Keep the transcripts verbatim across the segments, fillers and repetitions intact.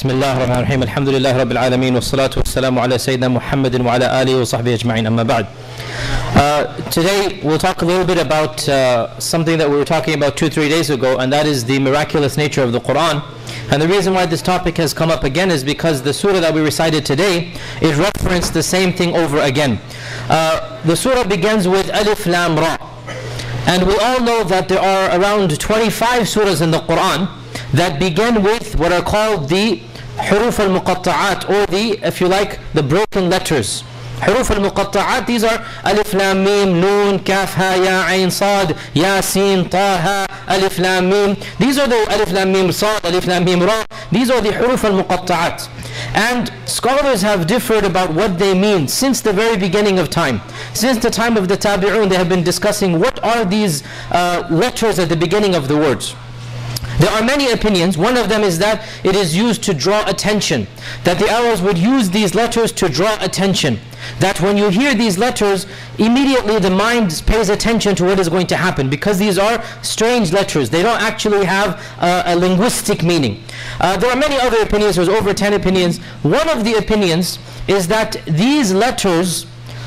Bismillah ar-Rahman ar-Rahim. Alhamdulillah Rabbil Alameen. Wa salatu wa salamu ala Sayyidina Muhammadin wa ala alihi wa sahbihi ajma'in. Amma ba'd. Uh, today we'll talk a little bit about uh, something that we were talking about two, three days ago, and that is the miraculous nature of the Qur'an. And the reason why this topic has come up again is because the surah that we recited today, it referenced the same thing over again. Uh, the surah begins with Alif Lam Ra. And we all know that there are around twenty-five surahs in the Qur'an that begin with what are called the Huruf al-Muqatta'at, or the, if you like, the broken letters. Huruf al-Muqatta'at, these are Alif Lam Mim, Noon, Kaf, Ha, Ya, Ain, Sad, Yasin, Taha, Alif Lam Mim. These are the Alif Lam Mim, Sad, Alif Lam Mim, Ra. These are the Huruf al-Muqatta'at. And scholars have differed about what they mean since the very beginning of time. Since the time of the Tabi'un, they have been discussing what are these uh, letters at the beginning of the words. There are many opinions. One of them is that it is used to draw attention. That the Arabs would use these letters to draw attention. That when you hear these letters, immediately the mind pays attention to what is going to happen, because these are strange letters. They don't actually have uh, a linguistic meaning. Uh, there are many other opinions. There's over ten opinions. One of the opinions is that these letters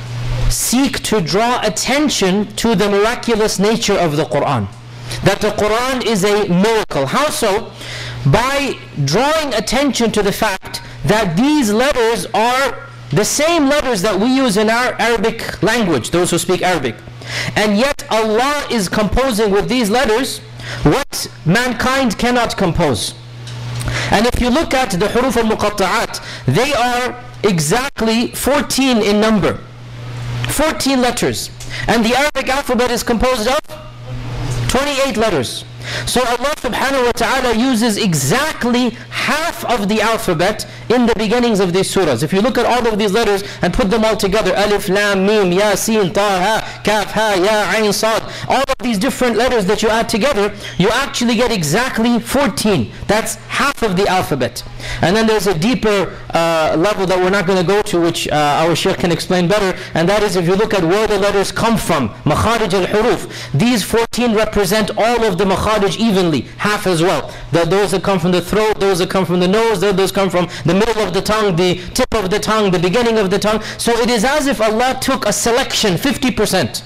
seek to draw attention to the miraculous nature of the Qur'an. That the Qur'an is a miracle. How so? By drawing attention to the fact that these letters are the same letters that we use in our Arabic language, those who speak Arabic. And yet Allah is composing with these letters what mankind cannot compose. And if you look at the Huruf al-Muqatta'at, they are exactly fourteen in number. fourteen letters. And the Arabic alphabet is composed of twenty-eight letters. So Allah subhanahu wa ta'ala uses exactly half of the alphabet in the beginnings of these surahs. If you look at all of these letters and put them all together, Alif, Lam, Mim, Yasin, Taha, Kaf, Ha, Ya, Ain, Sad, all of these different letters that you add together, you actually get exactly fourteen. That's half of the alphabet. And then there's a deeper uh, level that we're not going to go to, which uh, our Shaykh can explain better, and that is if you look at where the letters come from, Makharij al-Huruf, these fourteen represent all of the Makharij evenly, half as well. The, those that come from the throat, those that come from the nose, those come from the middle of the tongue, the tip of the tongue, the beginning of the tongue. So it is as if Allah took a selection, fifty percent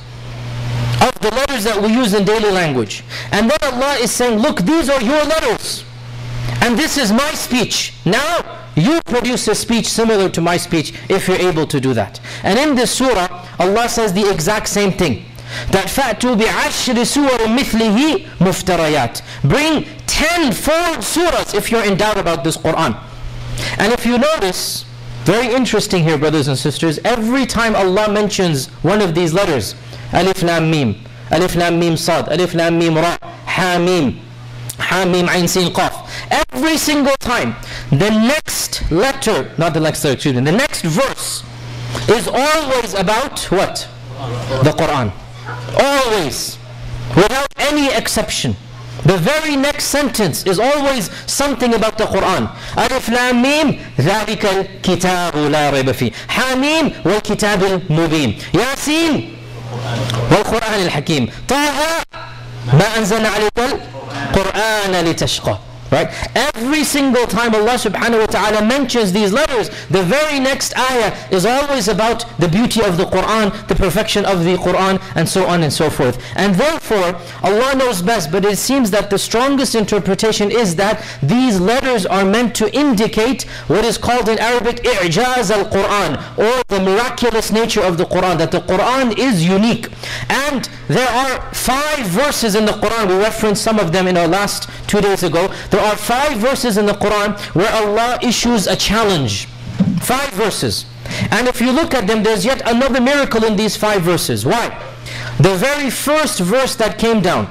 of the letters that we use in daily language. And then Allah is saying, look, these are your letters. And this is my speech. Now, you produce a speech similar to my speech if you're able to do that. And in this surah, Allah says the exact same thing. That فَأْتُوا بِعَشْرِ سُوَرٍ مِثْلِهِ مُفْتَرَيَاتٍ. Bring tenfold surahs if you're in doubt about this Qur'an. And if you notice, very interesting here, brothers and sisters, every time Allah mentions one of these letters, Alif Lam Mim, Alif Lam Mim Sad, Alif Lam Mim Ra, Ha Mim, Ha Mim Ain Sin Qaf, every single time, the next letter, not the next letter, excuse me, the next verse is always about what? The Qur'an. Always, without any exception. The very next sentence is always something about the Qur'an. Alif Lam Mim, ذَلِكَ الْكِتَابُ لَا رَيْبَ فِيهِ. حَمِيم وَالْكِتَابِ الْمُبِينِ. ياسين وَالْقُرْآنِ الْحَكِيمِ. طه مَا أَنزَلْنَا عَلَيْكَ الْقُرْآنَ لِتَشْقَى. Right? Every single time Allah subhanahu wa ta'ala mentions these letters, the very next ayah is always about the beauty of the Qur'an, the perfection of the Qur'an, and so on and so forth. And therefore, Allah knows best, but it seems that the strongest interpretation is that these letters are meant to indicate what is called in Arabic i'jaz al-Qur'an, or the miraculous nature of the Qur'an, that the Qur'an is unique. And there are five verses in the Qur'an, we referenced some of them in our last two days ago. There are five verses in the Qur'an where Allah issues a challenge. Five verses. And if you look at them, there's yet another miracle in these five verses. Why? The very first verse that came down,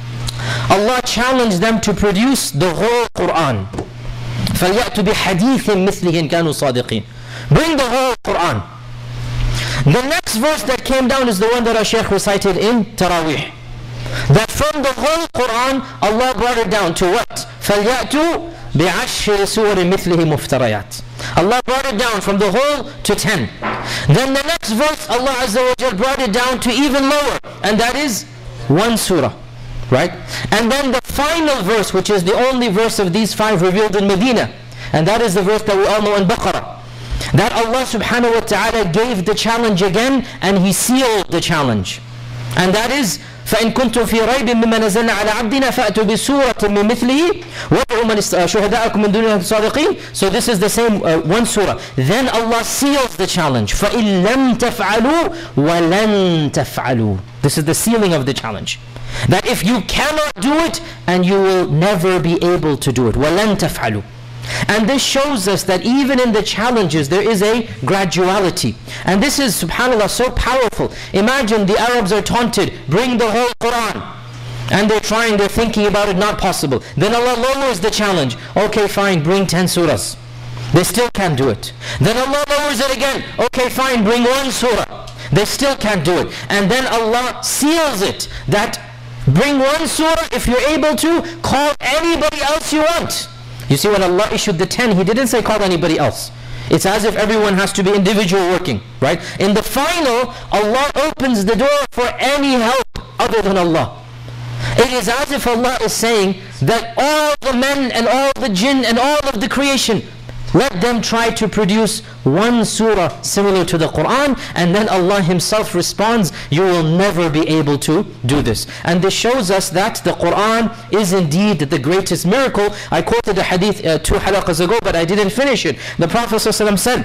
Allah challenged them to produce the whole Qur'an. فَلْيَأْتُ بِحَدِيثٍ مِثْلِهِ إِنْ كَانُوا صَادِقِينَ. Bring the whole Qur'an. The next verse that came down is the one that our Shaykh recited in Taraweeh. That from the whole Qur'an, Allah brought it down to what? فَلْيَأْتُوا بِعَشْرِ سُوَرٍ مِثْلِهِ مُفْتَرَيَاتٍ. Allah brought it down from the whole to ten. Then the next verse, Allah Azza wa Jal brought it down to even lower, and that is one surah. right? And then the final verse, which is the only verse of these five revealed in Medina, And that is the verse that we all know in Baqarah. That Allah subhanahu wa ta'ala gave the challenge again and He sealed the challenge. And that is, فَإِن كُنتُمْ فِي رَيْبٍ مِّمَّا نَزَلْنَا عَلَىٰ عَبْدِنَا فَأْتُوا بِسُورَةٍ مِّن مِثْلِهِ وَادْعُوا مَنِ شُهَدَاءَكُم مِّن دُونِ الصَّادِقِينَ. So this is the same uh, one surah. Then Allah seals the challenge. فَإِن لَمْ تَفْعَلُوا وَلَن تَفْعَلُوا. This is the sealing of the challenge. That if you cannot do it, and you will never be able to do it. وَلَن تَفْعَلُوا. And this shows us that even in the challenges there is a graduality. And this is, subhanAllah, so powerful. Imagine the Arabs are taunted, bring the whole Qur'an. And they're trying, they're thinking about it, not possible. Then Allah lowers the challenge. Okay, fine, bring ten surahs. They still can't do it. Then Allah lowers it again. Okay, fine, bring one surah. They still can't do it. And then Allah seals it, that bring one surah, if you're able to, call anybody else you want. You see, when Allah issued the ten, He didn't say call anybody else. It's as if everyone has to be individual working, right? In the final, Allah opens the door for any help other than Allah. It is as if Allah is saying that all the men and all the jinn and all of the creation, let them try to produce one surah similar to the Qur'an, and then Allah Himself responds, you will never be able to do this. And this shows us that the Qur'an is indeed the greatest miracle. I quoted a hadith uh, two halaqas ago, but I didn't finish it. The Prophet ﷺ said,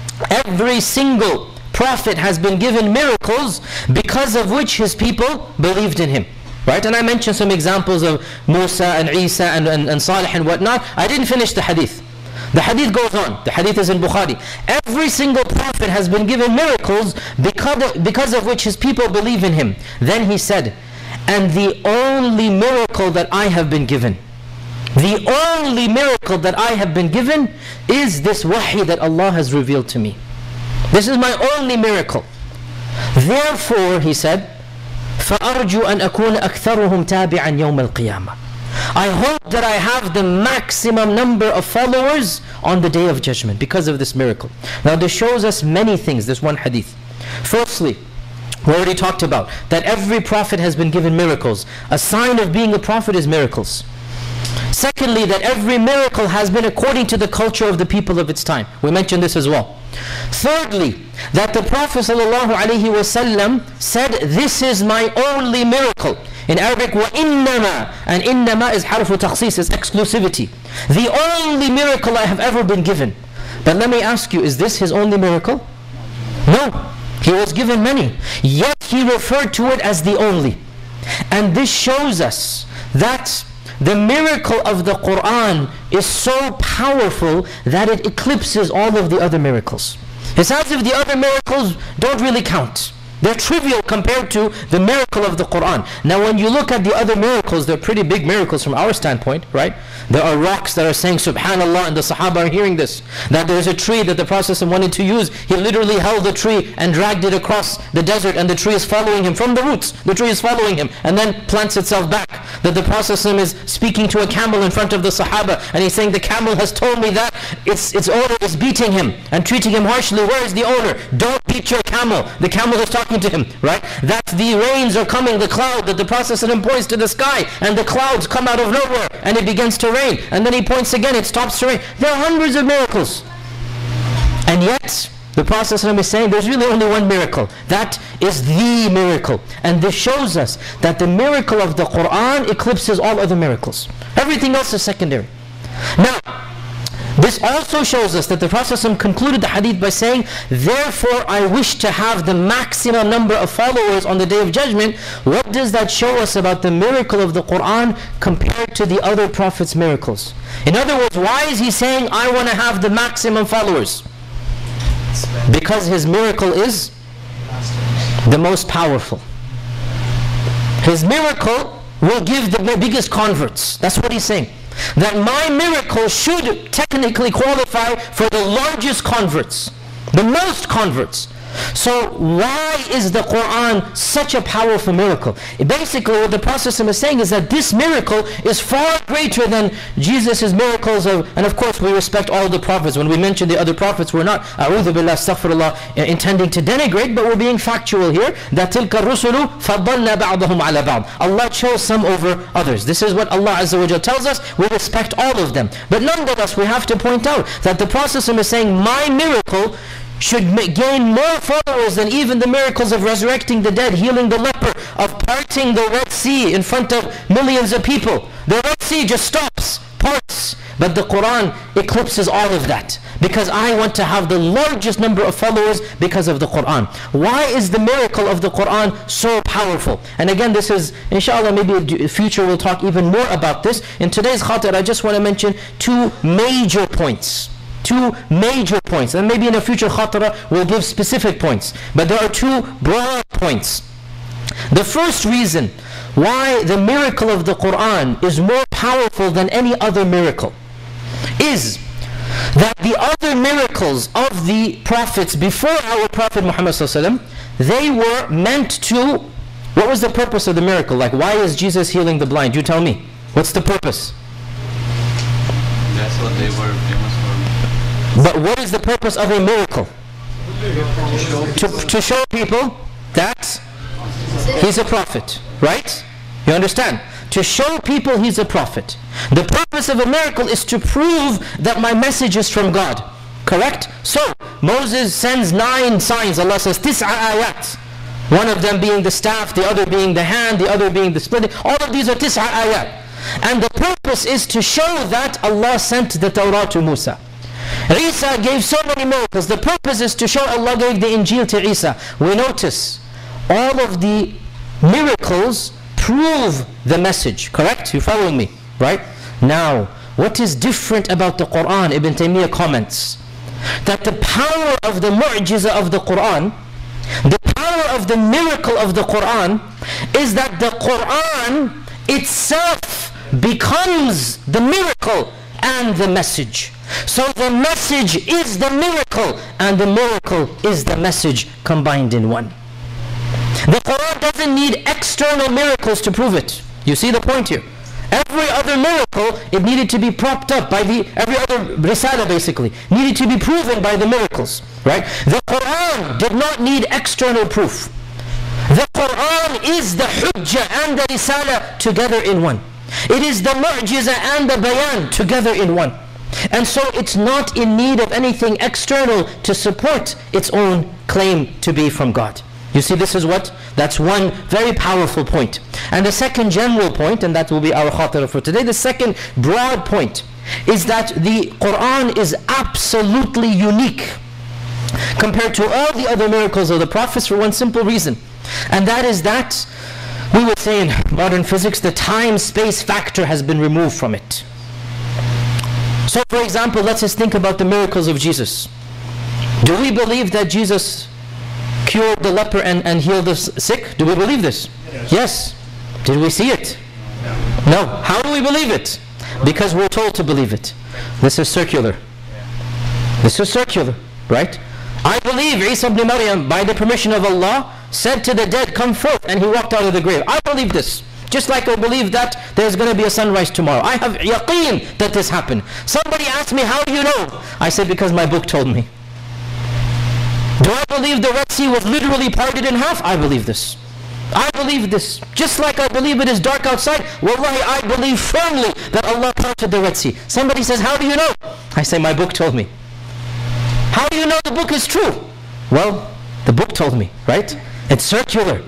every single prophet has been given miracles because of which his people believed in him. Right? And I mentioned some examples of Musa and Isa and, and, and Salih and whatnot. I didn't finish the hadith. The hadith goes on. The hadith is in Bukhari. Every single prophet has been given miracles because of, because of which his people believe in him. Then he said, and the only miracle that I have been given, the only miracle that I have been given is this wahi that Allah has revealed to me. This is my only miracle. Therefore, he said, فَأَرْجُوا أَنْ أَكُونَ أَكْثَرُهُمْ تَابِعًا يَوْمَ الْقِيَامَةِ. I hope that I have the maximum number of followers on the Day of Judgment because of this miracle. Now this shows us many things, this one hadith. Firstly, we already talked about that every prophet has been given miracles. A sign of being a prophet is miracles. Secondly, that every miracle has been according to the culture of the people of its time. We mentioned this as well. Thirdly, that the Prophet ﷺ said, this is my only miracle. In Arabic, وَإِنَّمَا, and إِنَّمَا is harfu takhsis, is exclusivity. The only miracle I have ever been given. But let me ask you, is this his only miracle? No. He was given many. Yet he referred to it as the only. And this shows us that the miracle of the Qur'an is so powerful that it eclipses all of the other miracles. It's as if the other miracles don't really count. They're trivial compared to the miracle of the Qur'an. Now when you look at the other miracles, they're pretty big miracles from our standpoint, right? There are rocks that are saying Subhanallah, and the Sahaba are hearing this. That there's a tree that the Prophet wanted to use. He literally held the tree and dragged it across the desert, and the tree is following him from the roots. The tree is following him and then plants itself back. That the Prophet is speaking to a camel in front of the Sahaba, and he's saying, the camel has told me that its, its owner is beating him and treating him harshly. Where is the owner? Don't beat your camel. The camel is talking to him, right? That the rains are coming, the cloud, that the Prophet points to the sky, and the clouds come out of nowhere and it begins to rain, and then he points again, it stops to rain. There are hundreds of miracles, and yet the Prophet is saying there's really only one miracle. That is the miracle. And this shows us that the miracle of the Qur'an eclipses all other miracles. Everything else is secondary. Now this also shows us that the Prophet concluded the hadith by saying, therefore I wish to have the maximum number of followers on the Day of Judgment. What does that show us about the miracle of the Qur'an compared to the other prophets' miracles? In other words, why is he saying, I want to have the maximum followers? Because his miracle is the most powerful. His miracle will give the biggest converts. That's what he's saying. That my miracle should technically qualify for the largest converts, the most converts. So why is the Qur'an such a powerful miracle? Basically what the Prophet is saying is that this miracle is far greater than Jesus' miracles of, and of course we respect all the prophets. When we mention the other prophets, we're not, a'udhu billah, astaghfirullah, intending to denigrate, but we're being factual here, that تِلْكَ الرُّسُلُ فَضَّلْنَا بَعْضَهُمْ عَلَى بَعْضٍ. Allah chose some over others. This is what Allah Azza wa Jalla tells us. We respect all of them. But nonetheless, we have to point out that the Prophet is saying, my miracle should gain more followers than even the miracles of resurrecting the dead, healing the leper, of parting the Red Sea in front of millions of people. The Red Sea just stops, parts. But the Qur'an eclipses all of that, because I want to have the largest number of followers because of the Qur'an. Why is the miracle of the Qur'an so powerful? And again, this is, inshallah, maybe in the future we'll talk even more about this. In today's khatir, I just want to mention two major points. Two major points, and maybe in a future khatira we'll give specific points, but there are two broad points. The first reason why the miracle of the Qur'an is more powerful than any other miracle is that the other miracles of the prophets before our Prophet Muhammad ﷺ, they were meant to, what was the purpose of the miracle? Like, why is Jesus healing the blind? You tell me. What's the purpose? That's what they were famous for. But what is the purpose of a miracle? To, to show people that he's a prophet, right? You understand? To show people he's a prophet. The purpose of a miracle is to prove that my message is from God. Correct? So, Moses sends nine signs. Allah says, Tis'a ayat. One of them being the staff, the other being the hand, the other being the splitting. All of these are Tis'a ayat. And the purpose is to show that Allah sent the Torah to Musa. Isa gave so many miracles. The purpose is to show Allah gave the Injil to Isa. We notice all of the miracles prove the message. Correct? You following me? Right? Now, what is different about the Qur'an? Ibn Taymiyyah comments that the power of the mu'jiza of the Qur'an, the power of the miracle of the Qur'an, is that the Qur'an itself becomes the miracle and the message. So the message is the miracle, and the miracle is the message combined in one. The Qur'an doesn't need external miracles to prove it. You see the point here? Every other miracle, it needed to be propped up by the, every other risala basically, needed to be proven by the miracles, right? The Qur'an did not need external proof. The Qur'an is the hujjah and the risala together in one. It is the mu'jiza and the bayan together in one. And so it's not in need of anything external to support its own claim to be from God. You see, this is what? That's one very powerful point. And the second general point, and that will be our khatira for today, the second broad point is that the Qur'an is absolutely unique compared to all the other miracles of the prophets for one simple reason. And that is that, we would say in modern physics, the time-space factor has been removed from it. So for example, let's just think about the miracles of Jesus. Do we believe that Jesus cured the leper and, and healed the sick? Do we believe this? Yes. Yes. Did we see it? No. No. How do we believe it? Because we're told to believe it. This is circular. This is circular, right? I believe Isa ibn Maryam, by the permission of Allah, said to the dead, come forth, and he walked out of the grave. I believe this. Just like I believe that there's going to be a sunrise tomorrow. I have yaqeen that this happened. Somebody asked me, how do you know? I said, because my book told me. Do I believe the Red Sea was literally parted in half? I believe this. I believe this. Just like I believe it is dark outside, wallahi, I believe firmly that Allah parted the Red Sea. Somebody says, how do you know? I say, my book told me. How do you know the book is true? Well, the book told me, right? It's circular.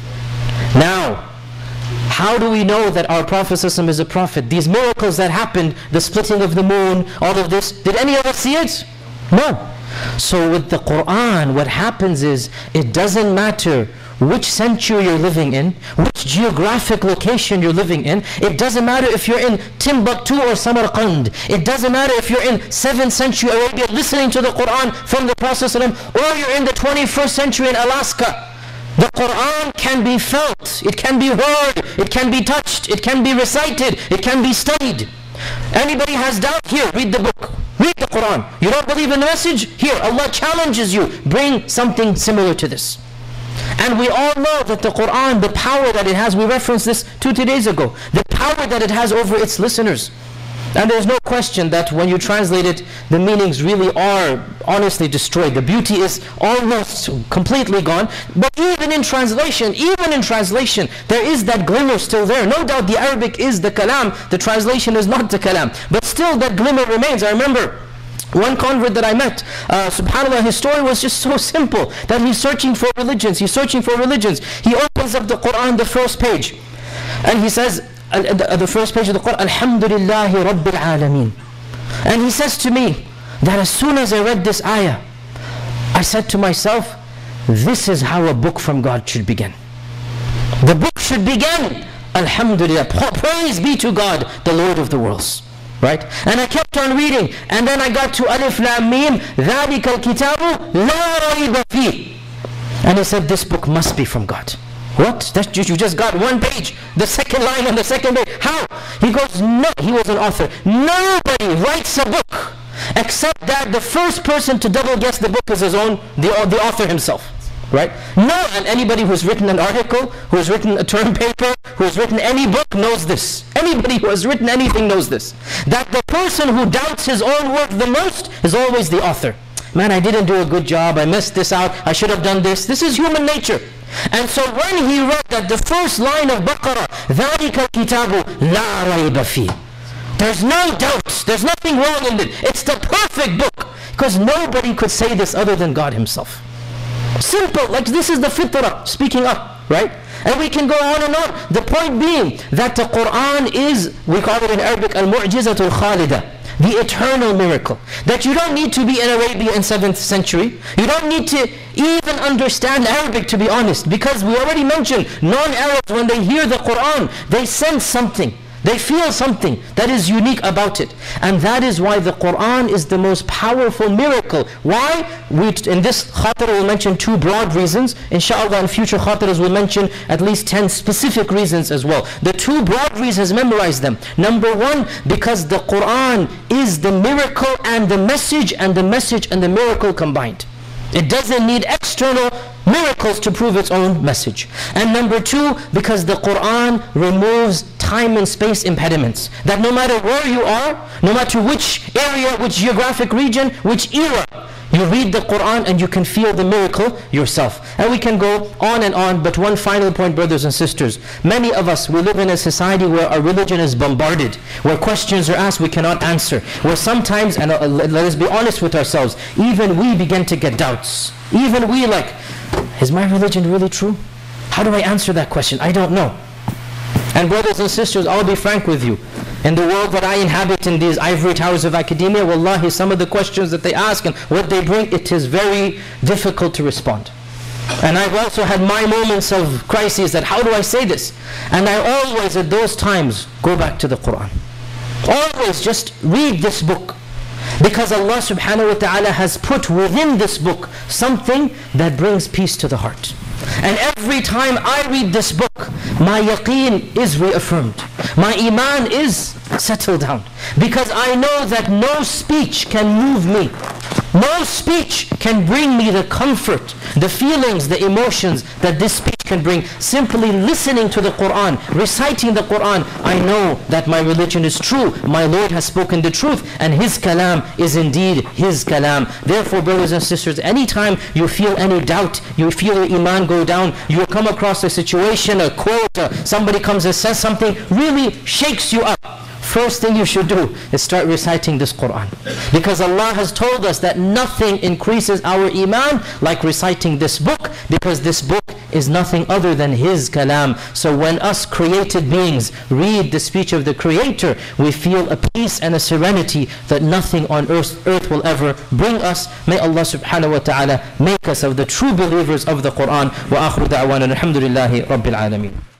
Now, how do we know that our Prophet is a prophet? These miracles that happened, the splitting of the moon, all of this, did any of us see it? No. So with the Qur'an, what happens is, it doesn't matter which century you're living in, which geographic location you're living in. It doesn't matter if you're in Timbuktu or Samarkand. It doesn't matter if you're in seventh century Arabia listening to the Qur'an from the Prophet, or you're in the twenty-first century in Alaska. The Qur'an can be felt, it can be heard, it can be touched, it can be recited, it can be studied. Anybody has doubt? Here, read the book. Read the Qur'an. You don't believe in the message? Here, Allah challenges you. Bring something similar to this. And we all know that the Qur'an, the power that it has, we referenced this two, three days ago, the power that it has over its listeners. And there's no question that when you translate it, the meanings really are honestly destroyed. The beauty is almost completely gone. But even in translation, even in translation, there is that glimmer still there. No doubt the Arabic is the kalam, the translation is not the kalam. But still that glimmer remains. I remember one convert that I met, uh, subhanAllah, his story was just so simple, that he's searching for religions, he's searching for religions. He opens up the Qur'an, the first page, and he says, the, the first page of the Qur'an, Alhamdulillahi Rabbil Alameen. And he says to me, that as soon as I read this ayah, I said to myself, this is how a book from God should begin. The book should begin, Alhamdulillah, praise be to God, the Lord of the worlds. Right? And I kept on reading, and then I got to Alif Lam Mim, ذَلِكَ الْكِتَابُ لَا رَيْبَ فِيهِ. And he said, this book must be from God. What? That you just got one page, the second line on the second page. How? He goes, no, he was an author. Nobody writes a book except that the first person to double guess the book is his own, the, the author himself. Right? No, and anybody who's written an article, who has written a term paper, who has written any book knows this. Anybody who has written anything knows this. That the person who doubts his own work the most is always the author. Man, I didn't do a good job, I messed this out, I should have done this. This is human nature. And so when he read that the first line of Baqarah, ذَلِكَ الْكِتَابُ لَا رَيْبَ فِيهِ, there's no doubt, there's nothing wrong in it. It's the perfect book. Because nobody could say this other than God himself. Simple, like this is the fitrah speaking up, right? And we can go on and on. The point being that the Qur'an is, we call it in Arabic, al-mu'jizatul khalida, the eternal miracle. That you don't need to be in Arabia in seventh century. You don't need to even understand Arabic, to be honest, because we already mentioned non-Arabs, when they hear the Qur'an, they sense something. They feel something that is unique about it. And that is why the Qur'an is the most powerful miracle. Why? We, in this khatir we'll mention two broad reasons. Inshallah in future khatiras we'll mention at least ten specific reasons as well. The two broad reasons, memorize them. Number one, because the Qur'an is the miracle and the message, and the message and the miracle combined. It doesn't need external miracles to prove its own message. And number two, because the Qur'an removes time and space impediments. That no matter where you are, no matter which area, which geographic region, which era, you read the Qur'an and you can feel the miracle yourself. And we can go on and on, but one final point, brothers and sisters. Many of us, we live in a society where our religion is bombarded, where questions are asked we cannot answer, where sometimes, and uh, let us be honest with ourselves, even we begin to get doubts. Even we like, is my religion really true? How do I answer that question? I don't know. And brothers and sisters, I'll be frank with you. In the world that I inhabit, in these ivory towers of academia, wallahi, some of the questions that they ask and what they bring, it is very difficult to respond. And I've also had my moments of crises that how do I say this? And I always at those times go back to the Qur'an. Always just read this book. Because Allah subhanahu wa ta'ala has put within this book something that brings peace to the heart. And every time I read this book, my yaqeen is reaffirmed. My iman is settled down. Because I know that no speech can move me. No speech can bring me the comfort, the feelings, the emotions that this speech can bring. Simply listening to the Qur'an, reciting the Qur'an, I know that my religion is true. My Lord has spoken the truth, and His kalam is indeed His kalam. Therefore, brothers and sisters, anytime you feel any doubt, you feel your iman go down, you come across a situation, a quote, uh, somebody comes and says something, really shakes you up. First thing you should do is start reciting this Qur'an. Because Allah has told us that nothing increases our iman like reciting this book, because this book is nothing other than His kalam. So when us created beings read the speech of the Creator, we feel a peace and a serenity that nothing on earth, earth will ever bring us. May Allah subhanahu wa ta'ala make us of the true believers of the Qur'an. Wa akhiru da'wana alhamdulillahi rabbil alameen.